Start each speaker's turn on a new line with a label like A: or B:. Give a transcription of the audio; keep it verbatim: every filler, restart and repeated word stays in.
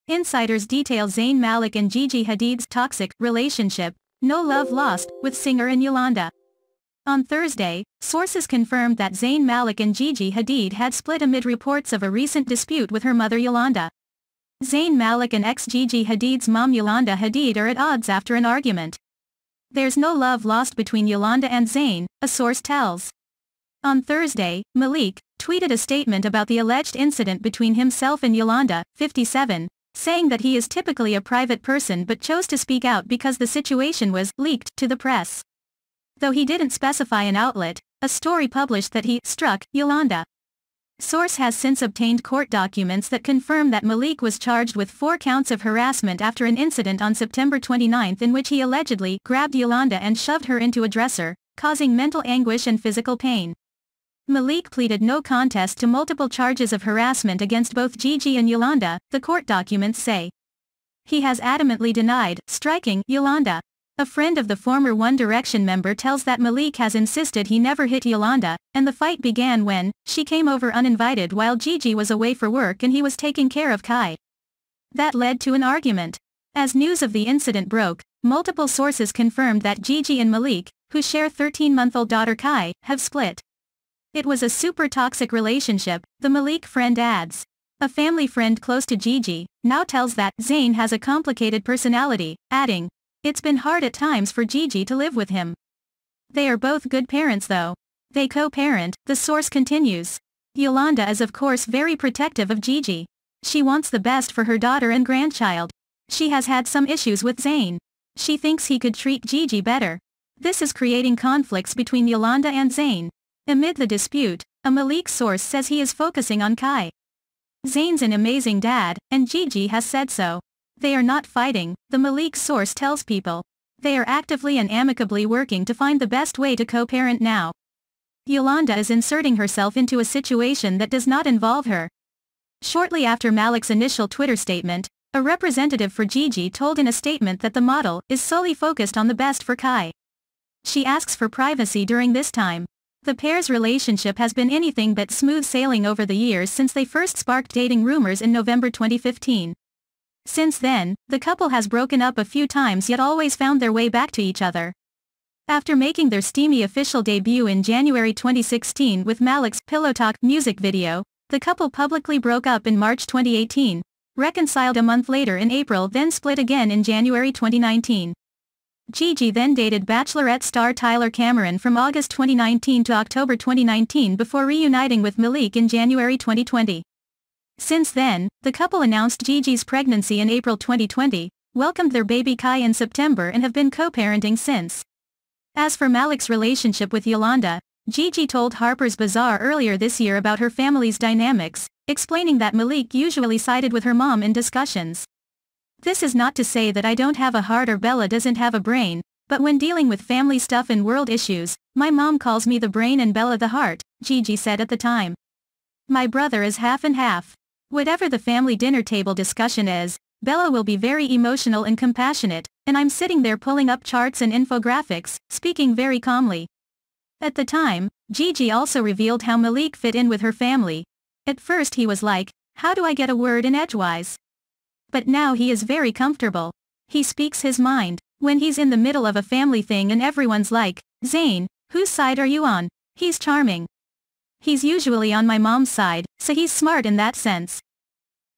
A: Insiders detail Zayn Malik and Gigi Hadid's toxic relationship, no love lost, with singer and Yolanda. On Thursday, sources confirmed that Zayn Malik and Gigi Hadid had split amid reports of a recent dispute with her mother Yolanda. Zayn Malik and ex-Gigi Hadid's mom Yolanda Hadid are at odds after an argument. There's no love lost between Yolanda and Zayn, a source tells. On Thursday, Malik tweeted a statement about the alleged incident between himself and Yolanda, fifty-seven, saying that he is typically a private person but chose to speak out because the situation was leaked to the press. Though he didn't specify an outlet, a story published that he struck Yolanda. Source has since obtained court documents that confirm that Malik was charged with four counts of harassment after an incident on September twenty-ninth in which he allegedly grabbed Yolanda and shoved her into a dresser, causing mental anguish and physical pain. Malik pleaded no contest to multiple charges of harassment against both Gigi and Yolanda, the court documents say. He has adamantly denied striking Yolanda. A friend of the former One Direction member tells that Malik has insisted he never hit Yolanda, and the fight began when she came over uninvited while Gigi was away for work and he was taking care of Kai. That led to an argument. As news of the incident broke, multiple sources confirmed that Gigi and Malik, who share thirteen-month-old daughter Kai, have split. It was a super toxic relationship, the Malik friend adds. A family friend close to Gigi now tells that Zayn has a complicated personality, adding, "It's been hard at times for Gigi to live with him. They are both good parents though. They co-parent," the source continues. Yolanda is of course very protective of Gigi. She wants the best for her daughter and grandchild. She has had some issues with Zayn. She thinks he could treat Gigi better. This is creating conflicts between Yolanda and Zayn. Amid the dispute, a Malik source says he is focusing on Kai. Zayn's an amazing dad, and Gigi has said so. They are not fighting, the Malik source tells People. They are actively and amicably working to find the best way to co-parent now. Yolanda is inserting herself into a situation that does not involve her. Shortly after Malik's initial Twitter statement, a representative for Gigi told in a statement that the model is solely focused on the best for Kai. She asks for privacy during this time. The pair's relationship has been anything but smooth sailing over the years since they first sparked dating rumors in November twenty fifteen. Since then, the couple has broken up a few times yet always found their way back to each other. After making their steamy official debut in January twenty sixteen with Malik's Pillow Talk music video, the couple publicly broke up in March twenty eighteen, reconciled a month later in April, then split again in January twenty nineteen. Gigi then dated Bachelorette star Tyler Cameron from August twenty nineteen to October twenty nineteen before reuniting with Malik in January twenty twenty. Since then, the couple announced Gigi's pregnancy in April twenty twenty, welcomed their baby Kai in September and have been co-parenting since. As for Malik's relationship with Yolanda, Gigi told Harper's Bazaar earlier this year about her family's dynamics, explaining that Malik usually sided with her mom in discussions. "This is not to say that I don't have a heart or Bella doesn't have a brain, but when dealing with family stuff and world issues, my mom calls me the brain and Bella the heart," Gigi said at the time. "My brother is half and half. Whatever the family dinner table discussion is, Bella will be very emotional and compassionate, and I'm sitting there pulling up charts and infographics, speaking very calmly." At the time, Gigi also revealed how Malik fit in with her family. At first he was like, "How do I get a word in edgewise?" But now he is very comfortable. He speaks his mind. When he's in the middle of a family thing and everyone's like, "Zayn, whose side are you on?" He's charming. He's usually on my mom's side, so he's smart in that sense.